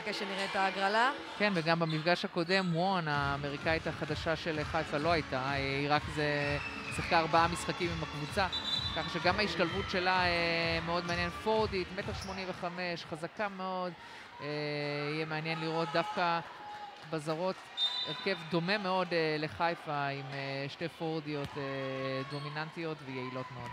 נחכה שנראה את ההגרלה. כן, וגם במפגש הקודם, וון, האמריקאית החדשה של חיפה, לא הייתה. היא רק שיחקה 4 משחקים עם הקבוצה, ככה שגם ההשתלבות שלה מאוד מעניין. פורדית, 1.85 מטר, חזקה מאוד. יהיה מעניין לראות דווקא בזרות הרכב דומה מאוד לחיפה, עם 2 פורדיות דומיננטיות ויעילות מאוד.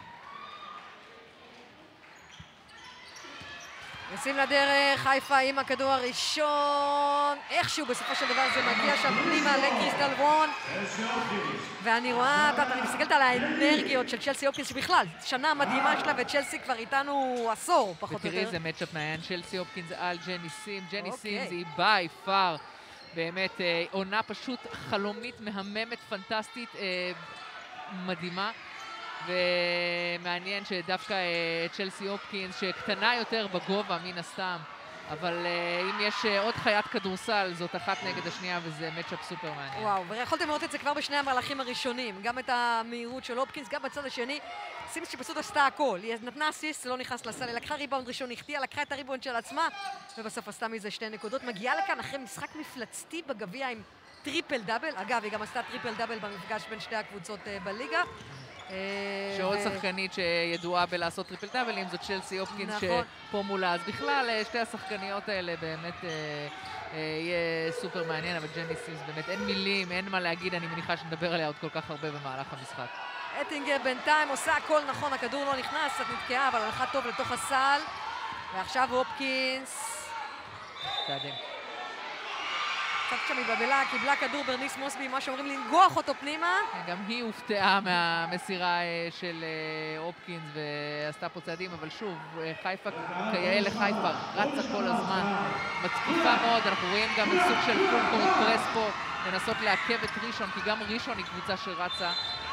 יוצאים לדרך, חיפה עם הכדור הראשון, איכשהו בסופו של דבר זה מגיע שם פנימה לקריסטל וון, ואני רואה, אני מסתכלת על האנרגיות של צ'לסי הופקינס שבכלל, שנה מדהימה שלה, וצ'לסי כבר איתנו עשור, פחות או יותר. ותראי איזה מצ'אפ מעניין, צ'לסי הופקינס על ג'ני סימס, ג'ני סימס היא ביי פאר, באמת עונה פשוט חלומית, מהממת, פנטסטית, מדהימה. ומעניין שדווקא צ'לסי הופקינס, שקטנה יותר בגובה מן הסתם, אבל אם יש עוד חיית כדורסל, זאת אחת נגד השנייה, וזה מצ'אפ סופר מעניין. וואו, ויכולתם לראות את זה כבר בשני המהלכים הראשונים, גם את המהירות של הופקינס, גם בצד השני, סימס שפשוט עשתה הכל, היא נתנה אסיסט, לא נכנס לסל, היא לקחה ריבאונד ראשון, החטיאה, לקחה את הריבאונד של עצמה, ובסוף עשתה מזה 2 נקודות, מגיעה לכאן אחרי משחק מפלצתי בגביע עם טריפל דאבל, אגב, היא גם עשתה טריפל דאבל במפגש בין שתי הקבוצות בליגה. שעוד שחקנית שידועה בלעשות טריפל דאבלים זאת צ'לסי הופקינס שפה מולה, אז בכלל שתי השחקניות האלה באמת יהיה סופר מעניין, אבל ג'ני סימס באמת אין מילים, אין מה להגיד, אני מניחה שנדבר עליה עוד כל כך הרבה במהלך המשחק. אטינגר בינתיים עושה הכל נכון, הכדור לא נכנס, קצת נתקעה, אבל הלכה טוב לתוך הסל, ועכשיו הופקינס צעדים. קצת שם מבבלה, קיבלה כדור ברניס מוסבי, מה שאומרים לנגוח אותו פנימה. גם היא הופתעה מהמסירה של הופקינס ועשתה פה צעדים, אבל שוב, חיפה, כיאה לחיפה, רצה כל הזמן, מתקיפה מאוד, אנחנו רואים גם סוג של פול פרס פה, לנסות לעכב את ראשון, כי גם ראשון היא קבוצה שרצה.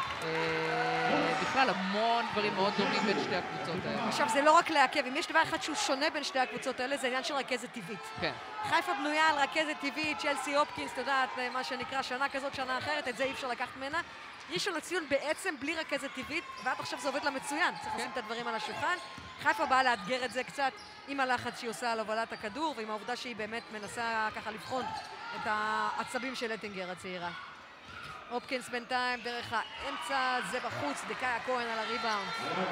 בכלל המון דברים מאוד דומים בין שתי הקבוצות האלה. עכשיו זה לא רק לעכב, אם יש דבר אחד שהוא שונה בין שתי הקבוצות האלה זה עניין של רכזת טבעית. כן. חיפה בנויה על רכזת טבעית, צ'לסי הופקינס, אתה יודעת, מה שנקרא שנה כזאת, שנה אחרת, את זה אי אפשר לקחת ממנה. ראשון לציון בעצם בלי רכזת טבעית, ועד עכשיו זה עובד לה מצוין, צריך לשים את הדברים על השולחן. חיפה באה לאתגר את זה קצת עם הלחץ שהיא עושה על הובלת הכדור, ועם העובדה שהיא באמת מנסה ככה לבחון את העצבים של אטינגר הצעירה. הופקינס בינתיים דרך האמצע, זה בחוץ, דקאיה כהן על הריבאונד.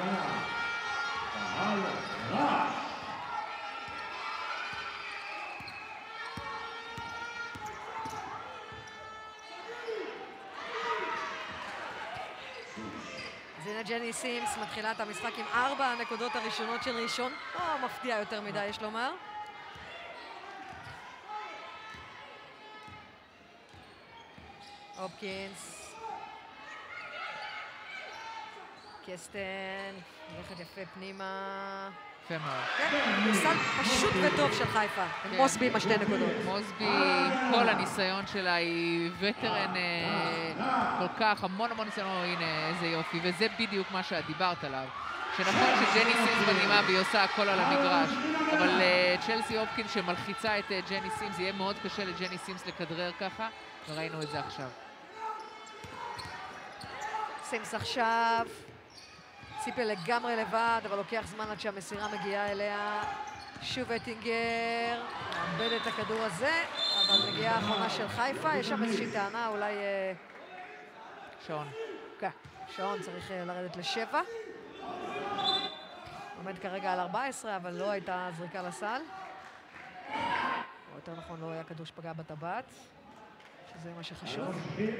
אז הנה ג'ני סימס מתחילה את המשחק עם 4 הנקודות הראשונות של ראשון. לא מפתיע יותר מדי, יש לומר. הופקינס. קסטן, הולכת יפה פנימה. יפה מאוד. כן, סל פשוט וטוב של חיפה. מוסבי עם 2 נקודות. מוסבי, כל הניסיון שלה, היא וטרן כל כך, המון ניסיון, הנה איזה יופי, וזה בדיוק מה שאת דיברת עליו. שנכון שג'ני סימס מדהימה והיא עושה הכל על המגרש, אבל צ'לסי הופקינס שמלחיצה את ג'ני סימס, יהיה מאוד קשה לג'ני סימס לכדרר ככה, וראינו את זה עכשיו. סימס עכשיו, ציפה לגמרי לבד, אבל לוקח זמן עד שהמסירה מגיעה אליה. שוב אטינגר, מאבד את הכדור הזה, אבל מגיעה האחרונה של חיפה, יש שם איזושהי טענה, אולי... שעון. כן, שעון צריך לרדת ל7. עומד כרגע על 14, אבל לא הייתה זריקה לסל. או יותר נכון, לא היה כדור שפגע בטבעת, שזה מה שחשוב.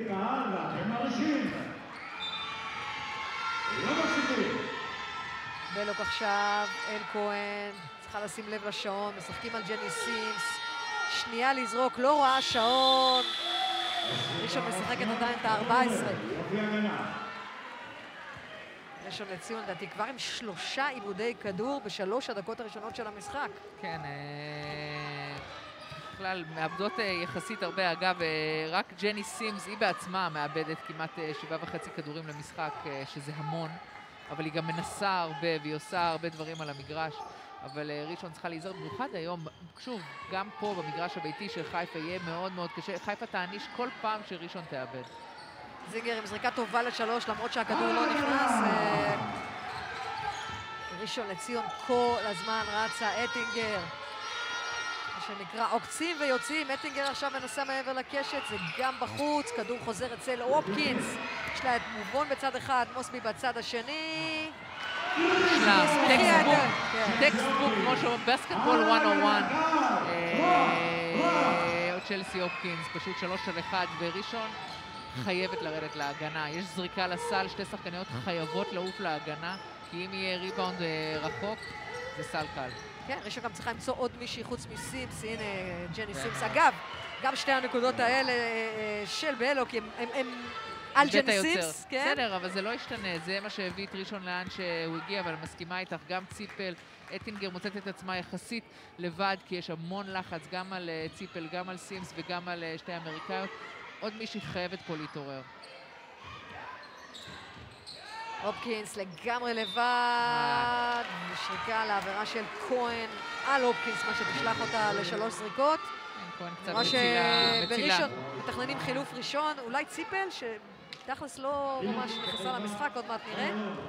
בלוק עכשיו, אל כהן, צריכה לשים לב לשעון, משחקים על ג'ני סימס, שנייה לזרוק, לא רואה שעון, ראשון משחקת עדיין את ה-14. ראשון לציון, לדעתי, כבר עם 3 עיבודי כדור ב3 הדקות הראשונות של המשחק. כן, בכלל מאבדות יחסית הרבה, אגב, רק ג'ני סימס, היא בעצמה מאבדת כמעט 7.5 כדורים למשחק, שזה המון, אבל היא גם מנסה הרבה והיא עושה הרבה דברים על המגרש, אבל ראשון צריכה להיזהר במיוחד היום, שוב, גם פה במגרש הביתי של חיפה יהיה מאוד מאוד קשה, חיפה תעניש כל פעם שראשון תאבד. זינגר עם זריקה טובה ל3, למרות שהכדור לא נכנס. ראשון לציון כל הזמן רצה, אטינגר. שנקרא עוקצים ויוצאים. אטינגר עכשיו מנסה מעבר לקשת, זה גם בחוץ, כדור חוזר אצל הופקינס. יש לה את מובון בצד אחד, מוסבי בצד השני. יש לה טקסטבוק, כמו שאומרים, בסקטבול 101. צ'לסי הופקינס, פשוט 3-1, וראשון חייבת לרדת להגנה. יש זריקה לסל, שתי שחקניות חייבות לעוף להגנה, כי אם יהיה ריבאונד רחוק, זה סל קל. כן, ראשון גם צריכה למצוא עוד מישהי חוץ מסימס, הנה ג'ני סימס. אגב, גם שתי הנקודות האלה של באלו, כי הם על ג'ני סימס, כן? בסדר, אבל זה לא ישתנה, זה מה שהביא את ראשון לאן שהוא הגיע, אבל מסכימה איתך, גם ציפל, אטינגר מוצאת את עצמה יחסית לבד, כי יש המון לחץ גם על ציפל, גם על סימס וגם על שתי אמריקאיות. עוד מישהי חייבת פה להתעורר. הופקינס לגמרי לבד, שריקה לעבירה של כהן על הופקינס, מה שתשלח אותה לשלוש זריקות. כהן קצת מה מצילה. שבראשון מתכננים חילוף ראשון, אולי ציפל, שתכלס לא ממש נכנסה למשחק, עוד מעט נראה.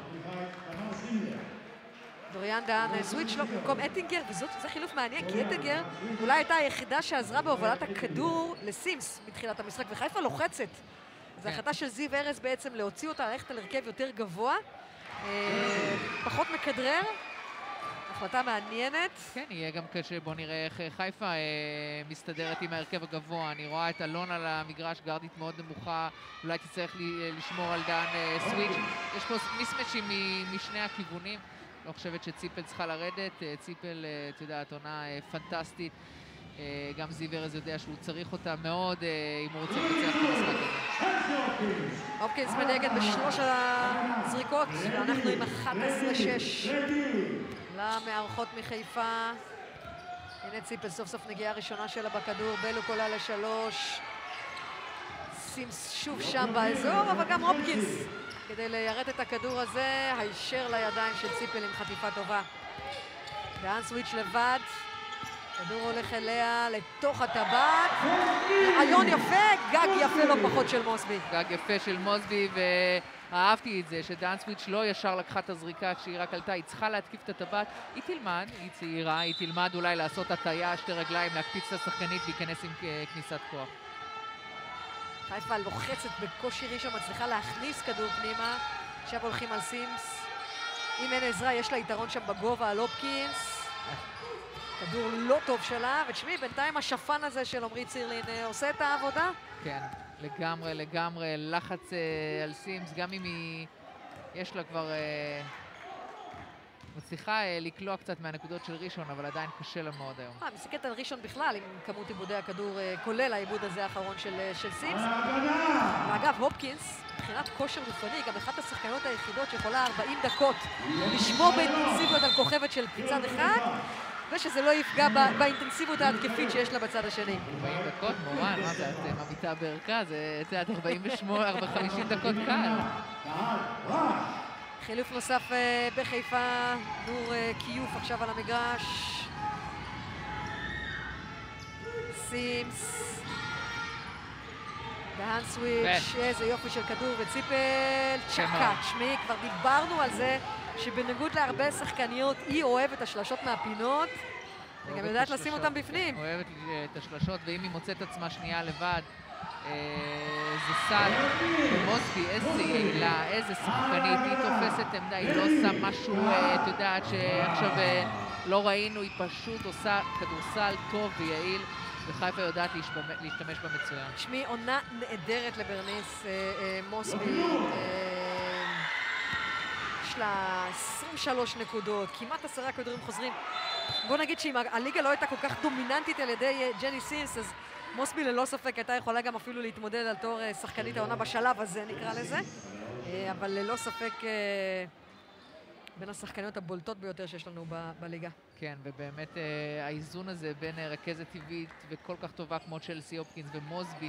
דוריאן דהן סוויץ' לא במקום אטינגר, וזה חילוף מעניין, כי אטינגר אולי הייתה היחידה שעזרה בהובלת הכדור לסימס מתחילת המשחק, וחיפה לוחצת. זו החלטה של זיו ארז בעצם להוציא אותה, ללכת על הרכב יותר גבוה, פחות מכדרר, החלטה מעניינת. כן, יהיה גם קשה, בוא נראה איך חיפה מסתדרת עם ההרכב הגבוה. אני רואה את אלון על המגרש, גרדית מאוד נמוכה, אולי תצטרך לשמור על דן סוויץ'. יש פה מיסמצ'ים משני הכיוונים. לא חושבת שציפל צריכה לרדת, ציפל, את יודעת, עונה פנטסטית. גם זיו ארז יודע שהוא צריך אותה מאוד אם הוא רוצה לנצח את המשחק הזה. הופקינס מדייגת בשלוש הזריקות, ואנחנו עם 11-6 למארחות מחיפה. הנה ציפל סוף סוף נגיעה ראשונה שלה בכדור, בלוק עולה לשלוש. סימס שוב שם באזור, אבל גם הופקינס כדי ליירט את הכדור הזה, הישר לידיים של ציפל עם חטיפה טובה. דהן סוויץ' לבד. כדור הולך אליה לתוך הטבעת, רעיון יפה, גג יפה לא פחות של מוסבי. גג יפה של מוסבי, ואהבתי את זה שדן סוויץ' לא ישר לקחה את הזריקה כשהיא רק עלתה, היא צריכה להתקיף את הטבעת, היא תלמד, היא צעירה, היא תלמד אולי לעשות הטיה, שתי רגליים, להקפיץ את השחקנית, להיכנס עם כניסת כוח. חיפה לוחצת בקושי ראשון, מצליחה להכניס כדור פנימה, עכשיו הולכים על סימס. אם אין עזרה, יש לה יתרון שם בגובה על הופקינס. כדור לא טוב שלה, ותשמעי, בינתיים השפן הזה של עמרי צירלין עושה את העבודה? כן, לגמרי, לגמרי, לחץ על סימס, גם אם היא, יש לה כבר, מצליחה לקלוע קצת מהנקודות של ראשון, אבל עדיין קשה לה מאוד היום. מסתכלת על ראשון בכלל, עם כמות עיבודי הכדור, כולל העיבוד הזה האחרון של סימס. ואגב, הופקינס, מבחינת כושר גופני, גם אחת השחקנות היחידות שיכולה 40 דקות לשמור באינטנסיביות על כוכבת של צד אחד, ושזה לא יפגע באינטנסיביות ההתקפית שיש לה בצד השני. 40 דקות, מורן, מה זה, את מביטה בערכה, זה עד 50 דקות קל. חילוף נוסף בחיפה, נור קיוף עכשיו על המגרש. סימס. דהן סוויץ', איזה יופי של כדור וציפל. צ'קה, תשמעי, כבר דיברנו על זה שבניגוד להרבה שחקניות היא אוהבת השלשות מהפינות וגם יודעת לשים אותם בפנים. אוהבת את השלשות, ואם היא מוצאת עצמה שנייה לבד, זה סל. ומוסבי, איזה יעילה, איזה שחקנית, היא תופסת עמדה, היא לא עושה משהו, את יודעת שעכשיו לא ראינו, היא פשוט עושה כדורסל טוב ויעיל, וחיפה יודעת להשתמש במצוין. תשמעי, עונה נהדרת לברניס, מוסבי. יש לה 23 נקודות, כמעט 10 כדורים חוזרים. בוא נגיד שאם הליגה לא הייתה כל כך דומיננטית על ידי ג'ני סימס, אז מוסבי ללא ספק הייתה יכולה גם אפילו להתמודד על תור שחקנית העונה בשלב הזה, נקרא לזה. אבל ללא ספק בין השחקניות הבולטות ביותר שיש לנו בליגה. כן, ובאמת האיזון הזה בין רכזת טבעית וכל כך טובה כמו צ'לסי הופקינס ומוסבי,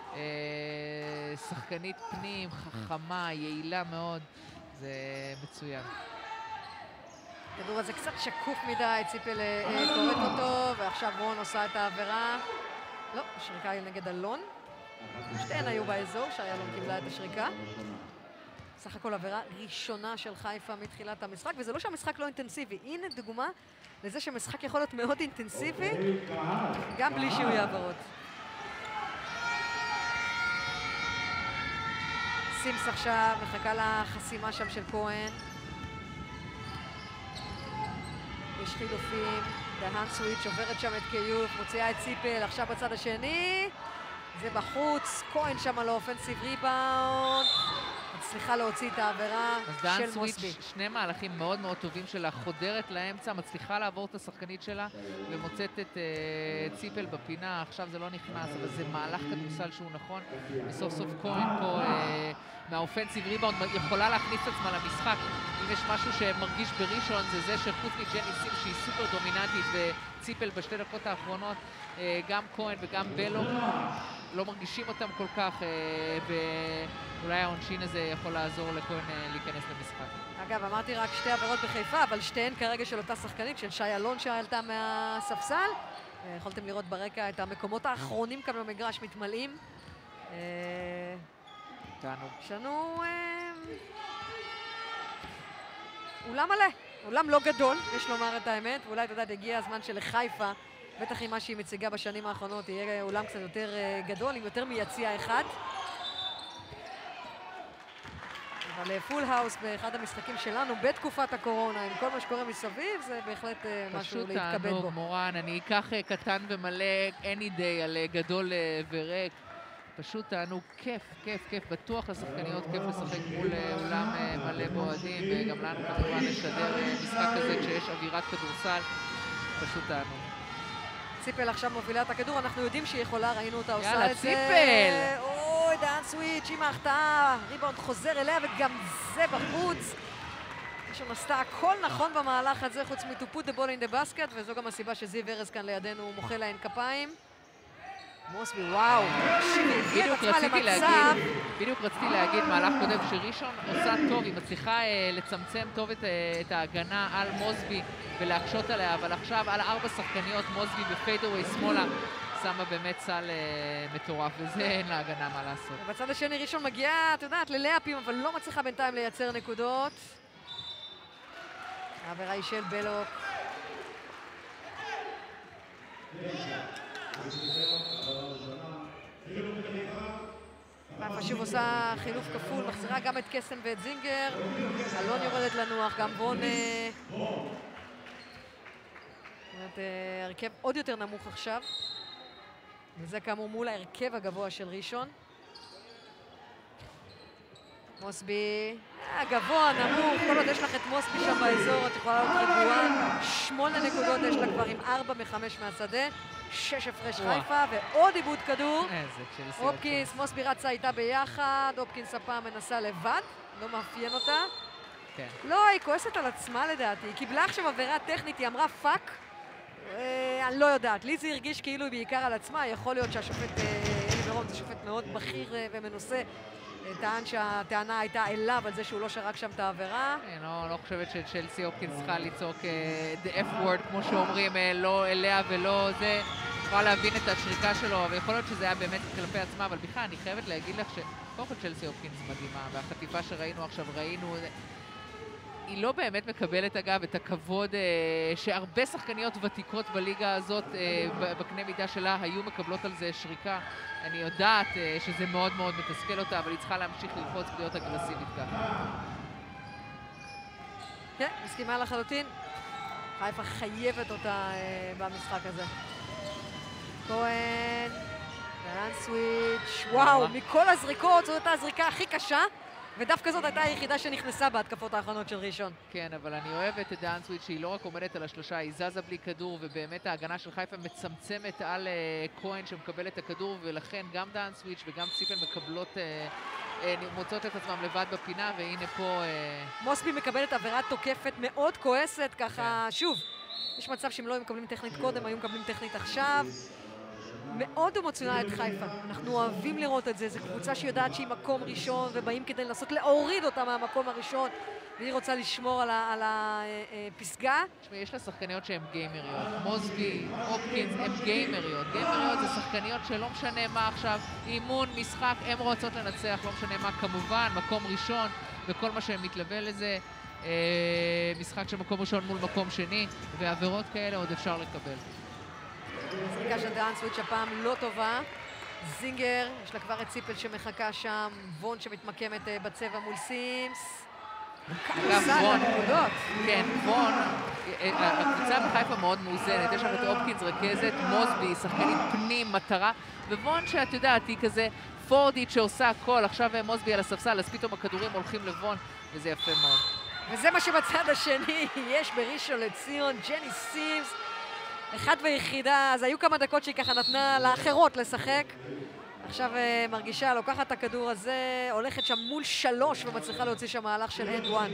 שחקנית פנים, חכמה, יעילה מאוד, זה מצוין. הכדור הזה קצת שקוף מדי, ציפל קוראת אותו, ועכשיו רון עושה את העבירה. לא, השריקה היא נגד אלון. שתיהן היו באזור, שאיילון קיבלה את השריקה. סך הכל עבירה ראשונה של חיפה מתחילת המשחק, וזה לא שהמשחק לא אינטנסיבי. הנה דוגמה לזה שמשחק יכול להיות מאוד אינטנסיבי, גם בלי שיהיו העברות. סימס עכשיו מחכה לחסימה שם של כהן. יש חילופים, דהן סוויץ' עוברת שם את קיוף, מוציאה את ציפל, עכשיו בצד השני. זה בחוץ, כהן שם על האופנסיב ריבאונד. מצליחה להוציא את העבירה של מוסבי. שני מהלכים מאוד מאוד טובים שלה, חודרת לאמצע, מצליחה לעבור את השחקנית שלה ומוצאת את ציפל בפינה. עכשיו זה לא נכנס, אבל זה מהלך כדורסל שהוא נכון. וסוף סוף כהן פה מהאופנסיב ריבאונד יכולה להכניס את עצמה למשחק. אם יש משהו שמרגיש בראשון זה שחוץ מג'ני סימס שהיא סופר דומיננטית וציפל בשתי דקות האחרונות, גם כהן וגם בלו לא מרגישים אותם כל כך, ואולי העונשין הזה יכול לעזור לכהן להיכנס למשחק. אגב, אמרתי רק שתי עבירות בחיפה, אבל שתיהן כרגע של אותה שחקנית, של שי אלון שעלתה מהספסל. יכולתם לראות ברקע את המקומות האחרונים כאן במגרש מתמלאים. יש לנו אולם מלא, אולם לא גדול, יש לומר את האמת, ואולי אתה יודע, הגיע הזמן שלחיפה, בטח עם מה שהיא מציגה בשנים האחרונות, יהיה אולם קצת יותר גדול, עם יותר מיציע אחד. אבל פול האוס באחד המשחקים שלנו בתקופת הקורונה, עם כל מה שקורה מסביב, זה בהחלט משהו להתכבד בו. פשוט תענוג, מורן, אני אקח קטן ומלא any day על גדול וריק. פשוט תענוג, כיף, כיף, כיף, בטוח לשחקניות, כיף לשחק מול אולם מלא בועדים, וגם לנו כמובן לשדר משחק כזה כשיש אווירת כדורסל, פשוט תענוג. ציפל עכשיו מובילה את הכדור, אנחנו יודעים שהיא יכולה, ראינו אותה עושה יאללה, את זה. ציפל! אוי, דהן סוויץ' עם ההחטאה, ריבאונד חוזר אליה וגם זה בחוץ. ראשון עשתה הכל נכון במהלך הזה, חוץ מ-to put the ball in the basket, וזו גם הסיבה שזיו ארז כאן לידינו מוחא להן כפיים. מוסבי, וואו, בדיוק רציתי להגיד מהלך קודם שראשון עושה טוב, היא מצליחה לצמצם טוב את ההגנה על מוסבי ולהקשות עליה, אבל עכשיו על 4 שחקניות מוסבי בפיידאווי שמאלה שמה באמת סל מטורף, וזה אין לה הגנה מה לעשות. בצד השני ראשון מגיעה, את יודעת, ללאפים, אבל לא מצליחה בינתיים לייצר נקודות. העבירה היא של בלוק. חיפה שוב עושה חילוף כפול, מחזירה גם את קסם ואת זינגר. אלון יורדת לנוח, גם וונה. הרכב עוד יותר נמוך עכשיו. וזה כאמור מול ההרכב הגבוה של ראשון. מוסבי, גבוה, נמוך, כל עוד יש לך את מוסבי שם באזור, את יכולה להיות רגועה. 8 נקודות יש לה כבר עם 4 מ-5 מהשדה. 6 הפרש חיפה, ועוד עיבוד כדור. הופקינס, מוסבי רצה איתה ביחד, הופקינס הפעם מנסה לבד, לא מאפיין אותה. לא, היא כועסת על עצמה לדעתי, היא קיבלה עכשיו עבירה טכנית, היא אמרה פאק. אני לא יודעת, לי זה הרגיש כאילו היא בעיקר על עצמה, יכול להיות שהשופט אלי מירון זה שופט מאוד בכיר ומנוסה. טען שהטענה הייתה אליו על זה שהוא לא שרק שם את העבירה. אני לא חושבת שצ'לסי הופקינס צריכה לצעוק the F word, כמו שאומרים, לא אליה ולא זה. יכולה להבין את השריקה שלו, ויכול להיות שזה היה באמת כלפי עצמה, אבל בכלל אני חייבת להגיד לך שקודם כל צ'לסי הופקינס מדהימה, והחטיפה שראינו עכשיו, היא לא באמת מקבלת אגב את הכבוד שהרבה שחקניות ותיקות בליגה הזאת בקנה מידה שלה היו מקבלות על זה שריקה. אני יודעת שזה מאוד מאוד מתסכל אותה, אבל היא צריכה להמשיך ללחוץ להיות אגרסיבית ככה. כן, מסכימה לחלוטין. חיפה חייבת אותה במשחק הזה. כהן, דהן סוויץ', וואו, מכל הזריקות זאת הייתה הזריקה הכי קשה. ודווקא זאת הייתה היחידה שנכנסה בהתקפות האחרונות של ראשון. כן, אבל אני אוהבת את דהן סוויץ' שהיא לא רק עומדת על השלושה, היא זזה בלי כדור, ובאמת ההגנה של חיפה מצמצמת על כהן שמקבל את הכדור, ולכן גם דהן סוויץ' וגם ציפל מקבלות, מוצאות את עצמם לבד בפינה, והנה פה... מוסבי מקבלת עבירה תוקפת מאוד כועסת, ככה, שוב, יש מצב שהם לא היו מקבלים טכנית קודם, היו מקבלים טכנית עכשיו. מאוד אמוציונלית חיפה. אנחנו אוהבים לראות את זה, זו קבוצה שיודעת שהיא מקום ראשון, ובאים כדי לנסות להוריד אותה מהמקום הראשון, והיא רוצה לשמור על הפסגה. תשמעי, יש לה שחקניות שהן גיימריות. מוסבי, הופקינס, הן גיימריות. גיימריות זה שחקניות שלא משנה מה עכשיו, אימון, משחק, הן רוצות לנצח, לא משנה מה, כמובן, מקום ראשון, וכל מה שהם מתלווה לזה. משחק של מקום ראשון מול מקום שני, ועבירות כאלה עוד אפשר לקבל. זריקה של דאן סוויץ' הפעם לא טובה. זינגר, יש לה כבר את ציפל שמחכה שם, וון שמתמקמת בצבע מול סימס. אגב, וון, נקודות. כן, וון, הקבוצה בחיפה מאוד מאוזנת, יש שם את הופקינס רכזת, מוסבי, שחקנית פנים, מטרה, ווון שאת יודעת, היא כזה פורדית שעושה הכל, עכשיו מוסבי על הספסל, אז פתאום הכדורים הולכים לבון, וזה יפה מאוד. וזה מה שבצד השני יש בראשון לציון, ג'ני סימס, אחד ויחידה, אז היו כמה דקות שהיא ככה נתנה לאחרות לשחק. עכשיו מרגישה, לוקחת את הכדור הזה, הולכת שם מול 3 ומצליחה להוציא שם מהלך של אנד וואן.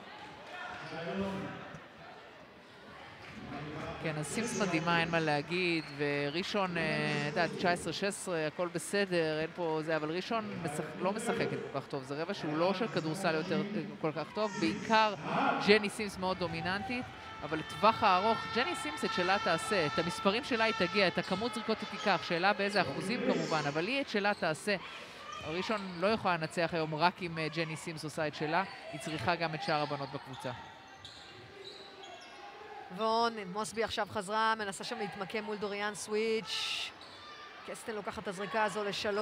כן, אז סימס מדהימה, אין מה להגיד, וראשון, יודעת, 19-16, הכל בסדר, אין פה זה, אבל ראשון לא משחקת כל כך טוב, זה רבע שהוא לא של כדורסל יותר כל כך טוב, בעיקר ג'ני סימס מאוד דומיננטית, אבל לטווח הארוך, ג'ני סימס את שלה תעשה, את המספרים שלה היא תגיע, את הכמות זריקות היא תיקח, שאלה באיזה אחוזים כמובן, אבל היא את שלה תעשה. ראשון לא יכולה לנצח היום רק אם ג'ני סימס עושה את שלה, היא צריכה גם את שאר הבנות בקבוצה. וון, מוסבי עכשיו חזרה, מנסה שם להתמקם מול דוריאן סוויץ'. קסטן לוקחת את הזריקה הזו ל3.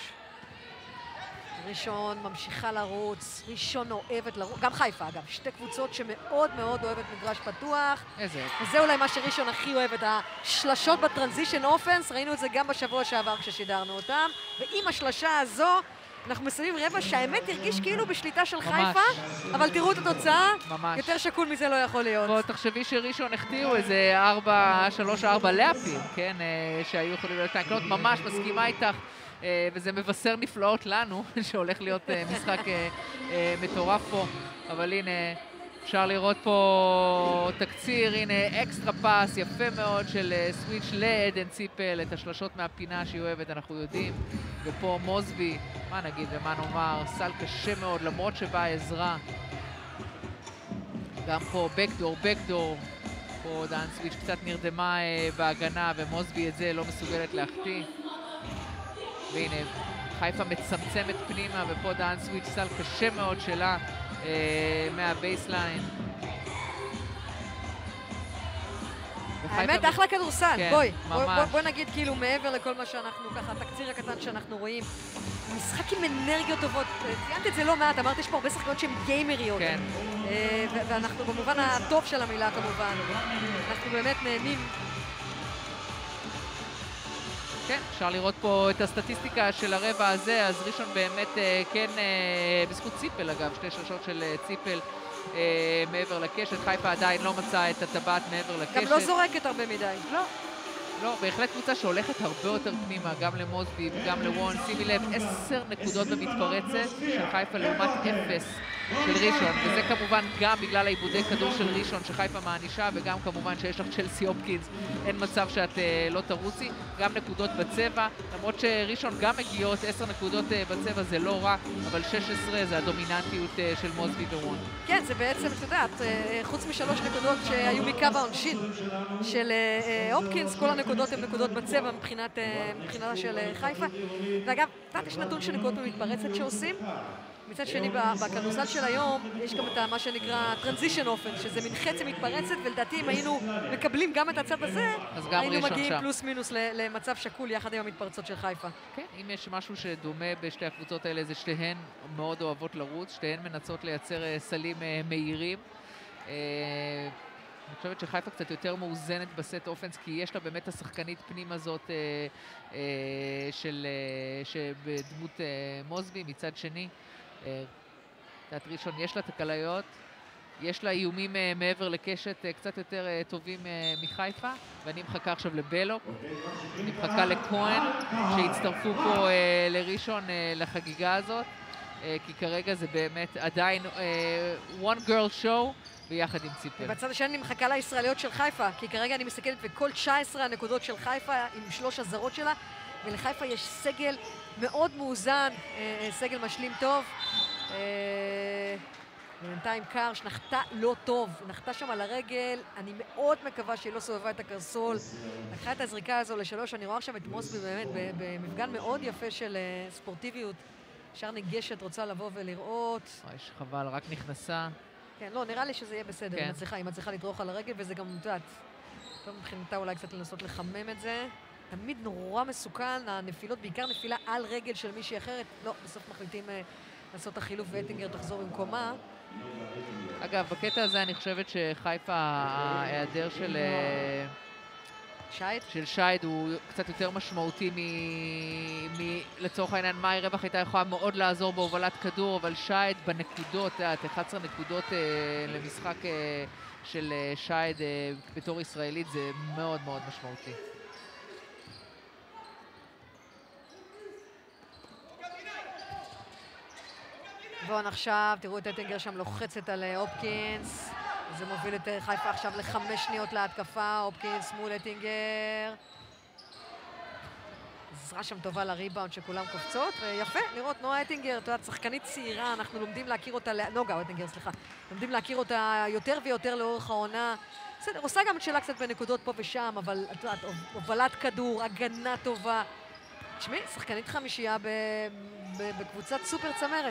ראשון ממשיכה לרוץ, ראשון אוהבת לרוץ, גם חיפה אגב, שתי קבוצות שמאוד מאוד אוהבת מגרש פתוח. איזה. וזה אולי מה שראשון הכי אוהבת, השלשות בטרנזישן אופנס, ראינו את זה גם בשבוע שעבר כששידרנו אותם. ועם השלשה הזו, אנחנו מסיימים רבע שהאמת הרגיש כאילו בשליטה של חיפה, אבל תראו את התוצאה, יותר שקול מזה לא יכול להיות. בוא תחשבי שראשון החטיאו איזה 3-4 לאפים, כן, שהיו יכולים להיות להקנות, ממש מסכימה איתך, וזה מבשר נפלאות לנו, שהולך להיות משחק מטורף פה, אבל הנה, אפשר לראות פה תקציר, הנה אקסטרה פס, יפה מאוד של סוויץ' לעדן ציפל, את השלשות מהפינה שהיא אוהבת, אנחנו יודעים, ופה מוסבי, מה נגיד ומה נאמר, סל קשה מאוד, למרות שבאה עזרה. גם פה בקדור, פה דן סוויץ' קצת נרדמה בהגנה, ומוסבי את זה לא מסוגלת להחטיא. והנה, חיפה מצמצמת פנימה, ופה דן סוויץ' סל קשה מאוד שלה מהבייסליין. האמת, אחלה כדורסל, כן, בואי נגיד כאילו מעבר לכל מה שאנחנו ככה, התקציר הקטן שאנחנו רואים, משחק עם אנרגיות טובות, ציינת את זה לא מעט, אמרת יש פה הרבה שחקנות שהן גיימריות, כן. ואנחנו במובן הטוב של המילה כמובן, אנחנו באמת נהנים. כן, אפשר לראות פה את הסטטיסטיקה של הרבע הזה, אז ראשון באמת כן, בזכות ציפל אגב, שתי שלשות של ציפל מעבר לקשת, חיפה עדיין לא מצאה את הטבעת מעבר לקשת. גם לא זורקת הרבה מדי. לא, בהחלט קבוצה שהולכת הרבה יותר פנימה, גם למוסבי וגם לוון. שימי לב, 10 נקודות במתפרצת של חיפה לעומת 0 של ראשון, וזה כמובן גם בגלל העיבודי כדור של ראשון שחיפה מענישה, וגם כמובן שיש לך צ'לסי הופקינס, אין מצב שאת לא תרוצי, גם נקודות בצבע, למרות שראשון גם מגיעות, 10 נקודות בצבע זה לא רע, אבל 16 זה הדומיננטיות של מוסבי ווון. כן, זה בעצם, את יודעת, חוץ מ3 נקודות שהיו מקו העונשין של הופקינס, כל הנקודות הן נקודות בצבע מבחינתה של חיפה. ואגב, יש נתון של נקודות במתפרצת שעושים. מצד שני, בכדורסל של היום, יש גם את מה שנקרא טרנזישן אופן, שזה מין חצי מתפרצת, ולדעתי אם היינו מקבלים גם את הצד הזה, היינו מגיעים פלוס מינוס למצב שקול יחד עם המתפרצות של חיפה. כן, אם יש משהו שדומה בשתי הקבוצות האלה, זה שתיהן מאוד אוהבות לרוץ, שתיהן מנסות לייצר סלים מהירים. אני חושבת שחיפה קצת יותר מאוזנת בסט אופנס, כי יש לה באמת השחקנית פנים הזאת שבדמות מוסבי. מצד שני, תיאת ראשון יש לה תקליות, יש לה איומים מעבר לקשת קצת יותר טובים מחיפה, ואני מחכה עכשיו לבלוק, אני מחכה לכהן, שהצטרפו פה לראשון לחגיגה הזאת, כי כרגע זה באמת עדיין one girl show, ביחד עם ציפל. ובצד השני אני מחכה לישראליות של חיפה, כי כרגע אני מסתכלת בכל 19 הנקודות של חיפה עם 3 הזרות שלה, ולחיפה יש סגל מאוד מאוזן, סגל משלים טוב. ובינתיים קרש נחתה לא טוב, נחתה שם על הרגל, אני מאוד מקווה שהיא לא סובבה את הקרסול. לקחה את הזריקה הזו ל3, אני רואה עכשיו את מוסבי באמת במפגן מאוד יפה של ספורטיביות. ישר ניגשת, רוצה לבוא ולראות. יש חבל, רק נכנסה. כן, לא, נראה לי שזה יהיה בסדר, כן. היא מצליחה לדרוך על הרגל, וזה גם, את יודעת, טוב מבחינתה אולי קצת לנסות לחמם את זה. תמיד נורא מסוכן, הנפילות, בעיקר נפילה על רגל של מישהי אחרת. לא, בסוף מחליטים לעשות את החילוף ואטינגר תחזור במקומה. אגב, בקטע הזה אני חושבת שחיפה, ההיעדר של שייד הוא קצת יותר משמעותי לצורך העניין, מאי רווח הייתה יכולה מאוד לעזור בהובלת כדור, אבל שייד בנקודות, 11 נקודות למשחק של שייד בתור ישראלית זה מאוד מאוד משמעותי. בואו עכשיו, תראו את אטינגר שם לוחצת על הופקינס. זה מוביל את חיפה עכשיו ל5 שניות להתקפה, הופקינס מול אטינגר. עזרה שם טובה לריבאונד שכולם קופצות, ויפה לראות נועה אטינגר, את יודעת, שחקנית צעירה, אנחנו לומדים להכיר אותה, נוגה אטינגר, סליחה, לומדים להכיר אותה יותר ויותר לאורך העונה. בסדר, עושה גם את שלה קצת בנקודות פה ושם, אבל את יודעת, הובלת כדור, הגנה טובה. תשמעי, שחקנית חמישייה בקבוצת סופר צמרת.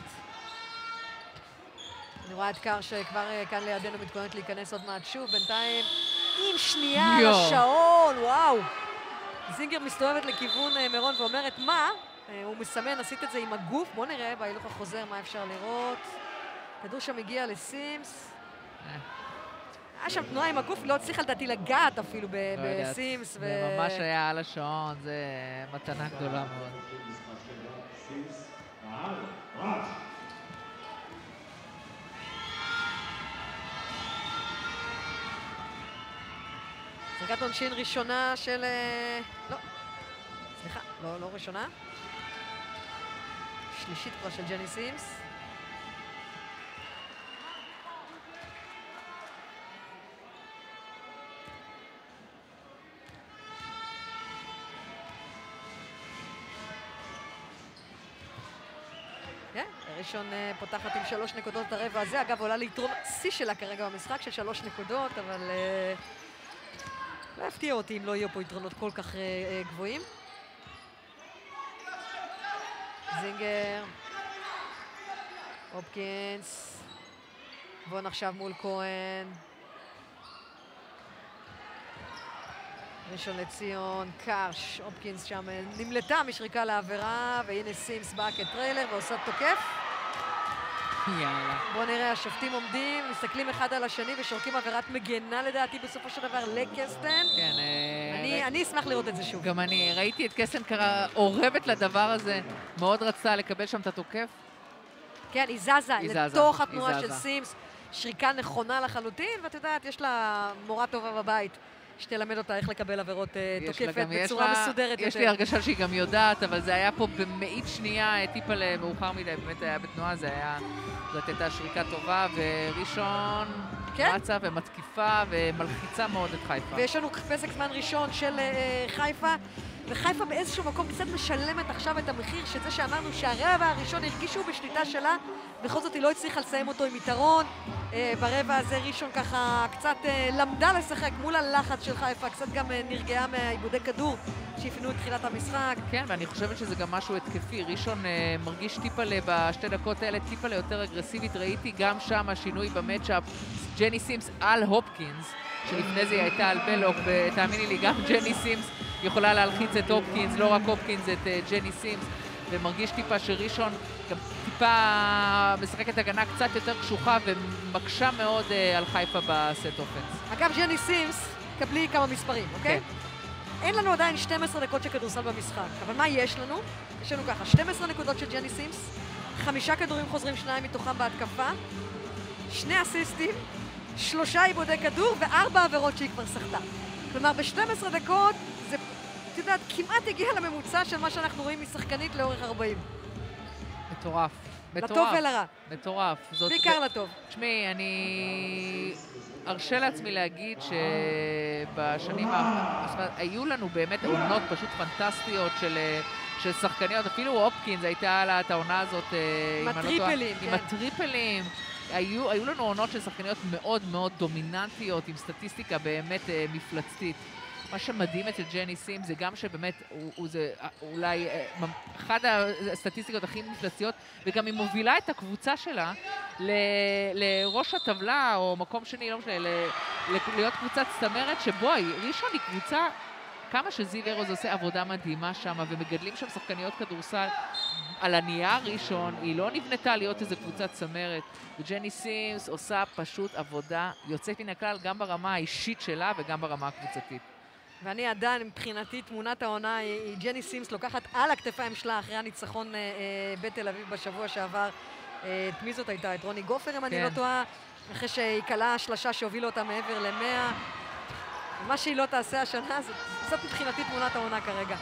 אני רואה את קר שכבר כאן לידינו מתכוננת להיכנס עוד מעט שוב, בינתיים עם שנייה על השעון, וואו. זינגר מסתובבת לכיוון מירון ואומרת מה? הוא מסמן, עשית את זה עם הגוף, בוא נראה בהילוך החוזר מה אפשר לראות. כדור שם הגיע לסימס. היה שם תנועה עם הגוף, לא הצליחה לדעתי לגעת אפילו בסימס. זה ממש היה על השעון, זה מתנה גדולה מאוד. זריקת עונשין ראשונה של... לא, סליחה, לא ראשונה. שלישית כבר של ג'ני סימס. ראשון פותחת עם 3 נקודות את הרבע הזה. אגב, עולה ליתרון שיא שלה כרגע במשחק של 3 נקודות, אבל... לא יפתיע אותי אם לא יהיו פה יתרונות כל כך גבוהים. זינגר, הופקינס, בואו עכשיו מול כהן. ראשון לציון, קרש, הופקינס שם נמלטה משריקה לעבירה, והנה סימס באה כטריילר ועושה תוקף. יאללה. בואו נראה, השופטים עומדים, מסתכלים אחד על השני ושורקים עבירת מגנה לדעתי בסופו של דבר לקסטן. כן, אני אשמח לראות את זה שוב. גם אני ראיתי את קסטן קרה עורבת לדבר הזה, מאוד רצה לקבל שם את התוקף. כן, היא זזה לתוך התנועה של סימס, שריקה נכונה לחלוטין, ואת יודעת, יש לה מורה טובה בבית. שתלמד אותה איך לקבל עבירות תוקפת בצורה מסודרת יותר. יש לי הרגשה שהיא גם יודעת, אבל זה היה פה במאית שנייה, טיפה למאוחר מדי, באמת היה בתנועה, זאת הייתה שריקה טובה, וראשון רצה ומתקיפה ומלחיצה מאוד את חיפה. ויש לנו פסק זמן ראשון של חיפה, וחיפה באיזשהו מקום קצת משלמת עכשיו את המחיר, שזה שאמרנו שהרבע הראשון הרגישו בשליטה שלה, בכל זאת היא לא הצליחה לסיים אותו עם יתרון. ברבע הזה ראשון ככה קצת למדה לשחק מול הלחץ של חיפה, קצת גם נרגעה מהעיבודי כדור שהפנו את תחילת המשחק. כן, ואני חושבת שזה גם משהו התקפי. ראשון מרגיש טיפלה בשתי דקות האלה, טיפלה יותר אגרסיבית. ראיתי גם שם השינוי במצ'אפ, ג'ני סימס על הופקינס, שלפני זה היא הייתה על בלוק, ותאמיני לי, גם ג'ני סימס יכולה להלחיץ את הופקינס, לא רק הופקינס, את ג'ני סימס, ומרגיש טיפה שראשון גם טיפה משחקת הגנה קצת יותר קשוחה ומקשה מאוד על חיפה בסט אופנס. אגב, ג'ני סימס, קבלי כמה מספרים, אוקיי? אין לנו עדיין 12 דקות של כדורסל במשחק, אבל מה יש לנו? יש לנו ככה, 12 נקודות של ג'ני סימס, 5 כדורים חוזרים, 2 מתוכם בהתקפה, 2 אסיסטים, 3 עיבודי כדור ו4 עבירות שהיא כבר שחתה. כלומר, ב-12 דקות זה, את יודעת, כמעט הגיע לממוצע של מה שאנחנו רואים משחקנית לאורך 40. מטורף. לטוב ולרע. מטורף. בעיקר לטוב. תשמעי, אני ארשה לעצמי להגיד שבשנים האחרונות, היו לנו באמת עונות פשוט פנטסטיות של שחקניות, אפילו הופקינס הייתה לה את העונה הזאת עם הטריפלים, עם הטריפלים. היו לנו עונות של שחקניות מאוד מאוד דומיננטיות, עם סטטיסטיקה באמת מפלצתית. מה שמדהים אצל ג'ני סימס זה גם שבאמת זה אולי אחת הסטטיסטיקות הכי מפלצתיות, וגם היא מובילה את הקבוצה שלה לראש הטבלה או מקום שני, לא משנה, להיות קבוצת צמרת שבוי, ראשון היא קבוצה, כמה שזיו ארוז עושה עבודה מדהימה שם, ומגדלים שם שחקניות כדורסל על הנייר ראשון, היא לא נבנתה להיות איזו קבוצת צמרת, וג'ני סימס עושה פשוט עבודה יוצאת מן הכלל גם ברמה האישית שלה וגם ברמה הקבוצתית. ואני עדיין, מבחינתי, תמונת העונה היא ג'ני סימס לוקחת על הכתפיים שלה אחרי הניצחון בתל אביב בשבוע שעבר. את מי זאת הייתה? את רוני גופר, אם אני לא טועה, אחרי שהיא קלה שלשה שהובילו אותה מעבר ל100. מה שהיא לא תעשה השנה, זאת מבחינתי תמונת העונה כרגע.